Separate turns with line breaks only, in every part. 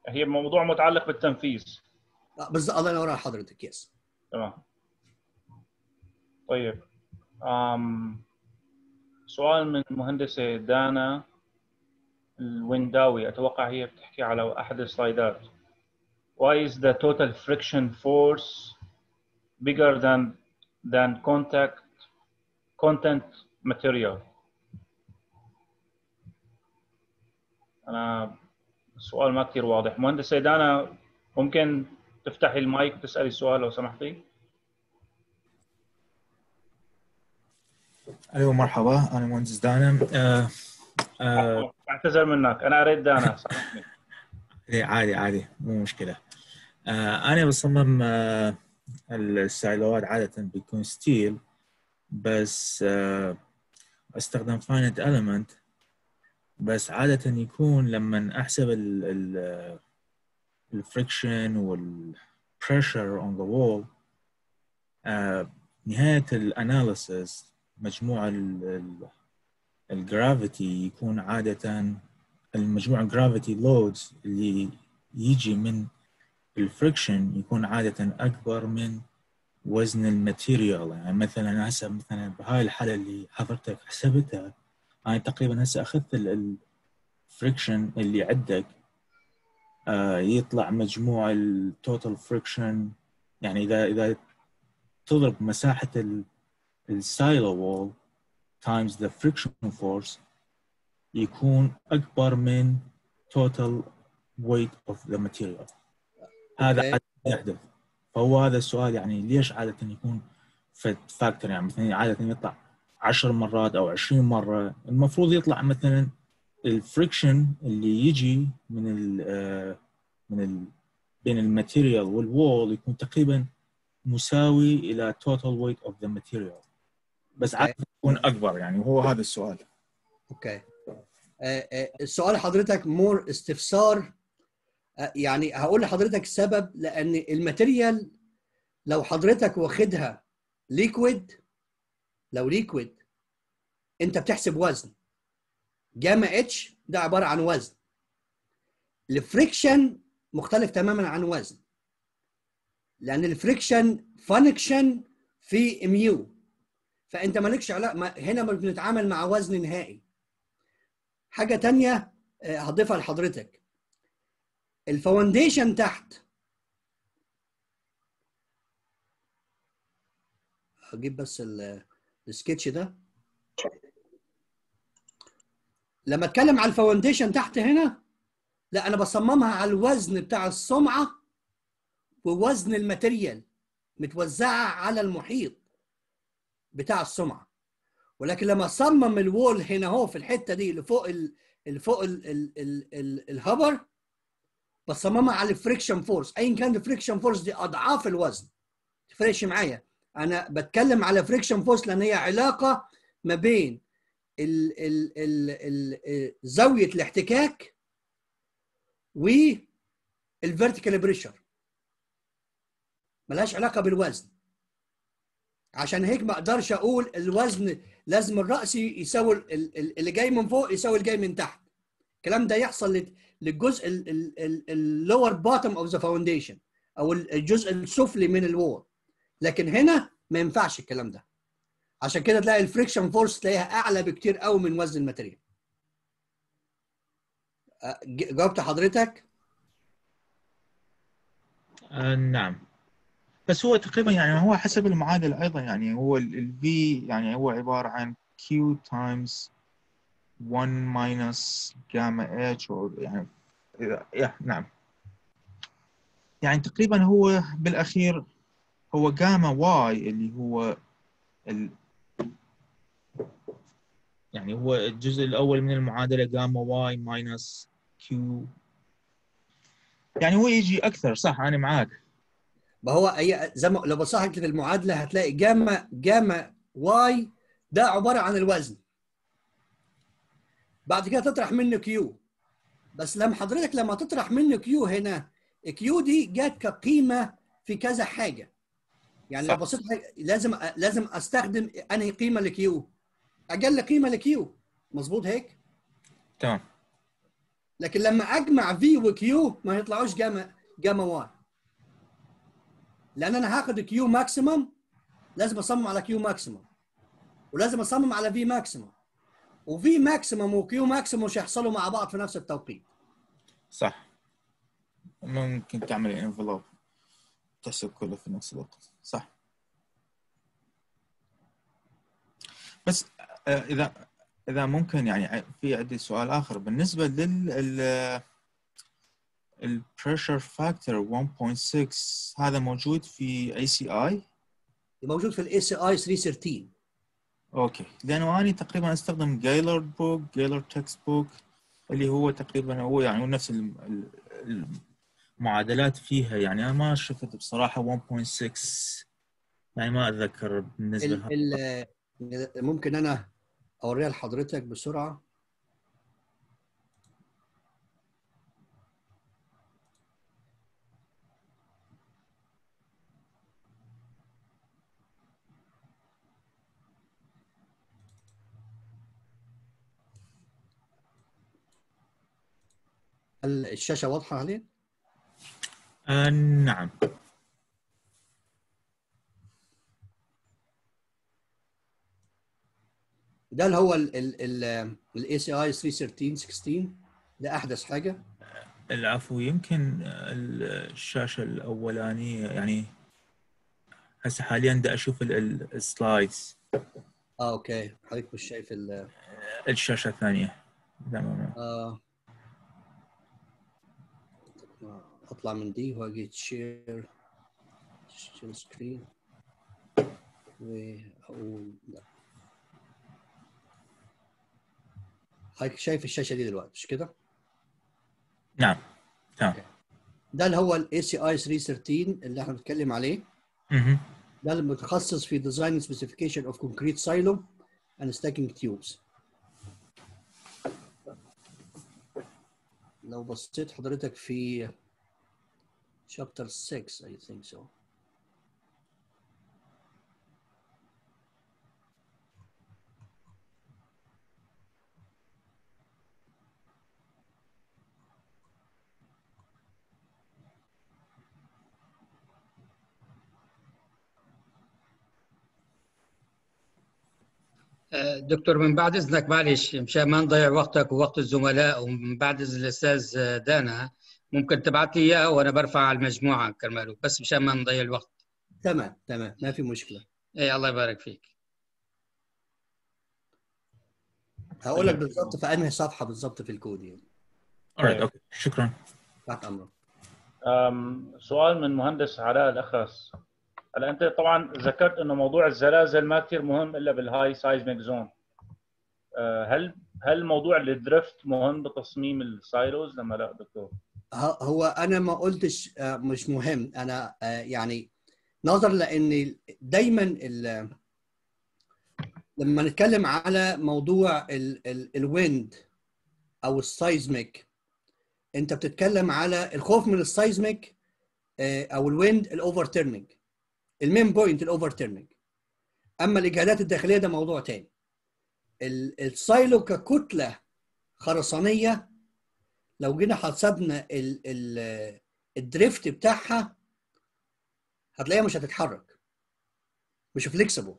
هي موضوع متعلق بالتنفيذ.
بالظبط، الله ينور على حضرتك. يس
تمام. طيب سؤال من المهندسة دانا الوينداوي، أتوقع هي بتحكي على أحد السلايدات. Why is the total friction force bigger than content material؟ أنا السؤال ما كثير واضح. مهندسة دانا ممكن تفتحي المايك تسألي السؤال لو سمحتي؟
ايوه مرحبا، انا مهندس دانا.
اعتذر منك، انا اريد دانا، سامحني.
عادي مو مشكله. انا بصمم السايلوات عاده بيكون ستيل، بس استخدم فاينت element. بس عاده يكون لما احسب الفريكشن والبريشر on the wall، نهايه الاناليسيس مجموع الجرافيتي يكون عادة المجموع الجرافيتي لودز اللي يجي من الفريكشن يكون عادة أكبر من وزن الماتيريال. يعني مثلا هسه مثلا بهاي الحالة اللي حضرتك حسبتها، أنا تقريبا هسه أخذت الفريكشن اللي عندك، يطلع مجموع التوتال فريكشن. يعني إذا تضرب مساحة السايلو وول times the friction force يكون أكبر من total weight of the material. هذا عادة يحدث. فهو هذا السؤال، يعني ليش عادة يكون فاكتور؟ يعني مثلا عادة يطلع 10 مرات أو 20 مرة، المفروض يطلع مثلا الفريكشن اللي يجي بين الماتيريال والوول يكون تقريبا مساوي إلى total weight of the material، بس عادة يكون أكبر. يعني هو هذا السؤال.
اوكي. السؤال حضرتك مور استفسار. يعني هقول لحضرتك السبب، لان الماتيريال لو حضرتك واخدها ليكويد، لو ليكويد انت بتحسب وزن جاما اتش، ده عباره عن وزن. الفريكشن مختلف تماما عن وزن، لان الفريكشن فانكشن في ميو، فانت مالكش علاقه هنا، مش بنتعامل مع وزن نهائي. حاجه تانية هضيفها لحضرتك، الفاونديشن تحت. هجيب بس السكتش ده. لما اتكلم على الفاونديشن تحت هنا، لا انا بصممها على الوزن بتاع الصمعه ووزن الماتيريال متوزعه على المحيط بتاع الصمعه. ولكن لما اصمم الوول هنا اهو في الحته دي اللي فوق الهبر، بصممها على الفريكشن فورس، ايا كان الفريكشن فورس دي اضعاف الوزن. ما تفرقش معايا، انا بتكلم على فريكشن فورس لان هي علاقه ما بين زاويه الاحتكاك والفيرتيكال بريشر، ملهاش علاقه بالوزن. عشان هيك ما اقدرش اقول الوزن لازم الرأسي يساوي اللي جاي من فوق يساوي اللي جاي من تحت. الكلام ده يحصل للجزء اللور باتم اوف ذا فاونديشن، او الجزء السفلي من الوول. لكن هنا ما ينفعش الكلام ده، عشان كده تلاقي الفريكشن فورس تلاقيها اعلى بكتير قوي من وزن الماتيريال. جاوبت حضرتك؟
نعم، بس هو تقريبا يعني هو حسب المعادلة أيضا. يعني هو ال V يعني هو عبارة عن Q times 1 minus gamma H، أو يعني نعم، يعني تقريبا هو بالأخير هو جاما واي اللي هو يعني هو الجزء الأول من المعادلة جاما واي minus Q. يعني هو يجي أكثر، صح؟ أنا معاك.
ما هو زي ما لو بصحت في المعادله هتلاقي جاما واي ده عباره عن الوزن، بعد كده تطرح منه كيو. بس لما حضرتك لما تطرح منه كيو هنا، كيو دي جت كقيمه في كذا حاجه. يعني لو بصيت لازم استخدم انهي قيمه لكيو؟ اقل قيمه لكيو، مظبوط هيك؟
تمام.
لكن لما اجمع في وكيو ما يطلعوش جاما 1، لان انا هاخد كيو ماكسيمم لازم اصمم على كيو ماكسيمم، ولازم اصمم على في ماكسيمم، وفي ماكسيمم وكيو ماكسيمم مش هيحصلوا مع بعض في نفس التوقيت.
صح، ممكن تعمل انفلوب تحسب كله في نفس الوقت. صح. بس اذا ممكن يعني في عندي سؤال اخر بالنسبه لل البريشر فاكتور 1.6 هذا موجود في اي سي اي؟
موجود في الاي سي اي 313.
اوكي، لانه انا تقريبا استخدم جايلر تكست بوك اللي هو تقريبا هو يعني نفس المعادلات فيها، يعني انا ما شفت بصراحه 1.6، يعني ما اتذكر بالنسبه
ممكن انا اوريها لحضرتك بسرعه. هل الشاشه واضحه عليه؟
نعم.
ده اللي هو الاي سي اي 313 ده احدث حاجه.
العفو، يمكن الشاشه الاولانيه يعني هسه حاليا دا اشوف السلايدز.
اوكي، حضرتك مش شايف
الشاشه الثانيه.
اطلع من دي واجي شير سكرين واقول لا. حضرتك شايف الشاشه دي دلوقتي مش كده؟
نعم تمام.
ده اللي هو الاي سي اي 313 اللي احنا بنتكلم عليه. ده المتخصص في ديزاين سبيسيفيكيشن اوف كونكريت سايلو اند ستاكينج تيوبس. لو بصيت حضرتك في chapter 6 I think so.
دكتور من بعد اذنك معلش مشان ما نضيع وقتك ووقت الزملاء، ومن بعد اذن الاستاذ دانا ممكن تبعت لي اياها وانا برفع على المجموعه كرماله، بس مشان ما نضيع الوقت.
تمام ما في مشكله.
اي الله يبارك فيك.
هقول لك بالظبط في انهي صفحه بالظبط في الكود يعني.
اوكي شكرا.
تحت امرك.
سؤال من مهندس علاء الأخس. هلا انت طبعا ذكرت انه موضوع الزلازل ما كثير مهم الا بالهاي سايزميك زون. هل موضوع الدريفت مهم بتصميم السايلوز لما لا دكتور؟
هو انا ما قلتش مش مهم، انا يعني نظرا لان دايما لما نتكلم على موضوع الويند او السايزميك، انت بتتكلم على الخوف من السايزميك او الويند الاوفر تيرنينج، المين بوينت الاوفر تيرنينج. اما الاجهادات الداخليه ده موضوع تاني. السايلو ككتله خرسانيه لو جينا حسبنا الدريفت بتاعها هتلاقيها مش هتتحرك، مش فليكسبل.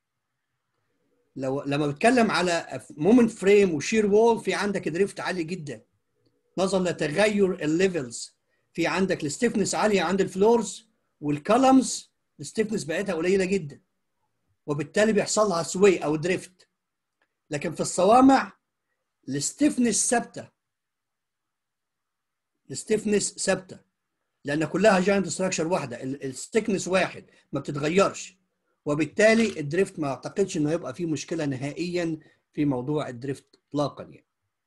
لما بتكلم على مومنت فريم وشير وول، في عندك دريفت عالي جدا نظرا لتغير الليفلز. في عندك الستيفنس عاليه عند الفلورز، والكولمز الستيفنس بتاعتها قليله جدا، وبالتالي بيحصل لها سوي او دريفت. لكن في الصوامع الستيفنس ثابته، الستيفنس ثابته لان كلها جاينت ستراكشر واحده، الستيكنس واحد ما بتتغيرش، وبالتالي الدريفت ما اعتقدش انه يبقى فيه مشكله نهائيا في موضوع الدريفت اطلاقا يعني.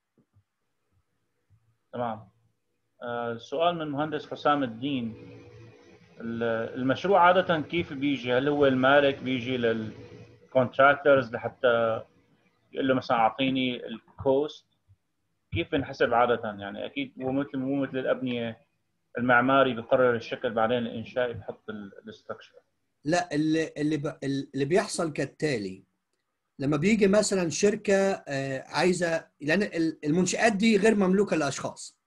تمام. سؤال من مهندس حسام الدين. المشروع عاده كيف بيجي؟ هل هو المالك بيجي للكونتراكتورز لحتى يقول له مثلا اعطيني الكوست؟ كيف بنحسب عاده؟ يعني اكيد مو مثل الابنيه، المعماري بيقرر الشكل بعدين الانشائي بحط الاستراكشر.
لا، اللي بيحصل كالتالي. لما بيجي مثلا شركه عايزه، لان المنشآت دي غير مملوكه للاشخاص،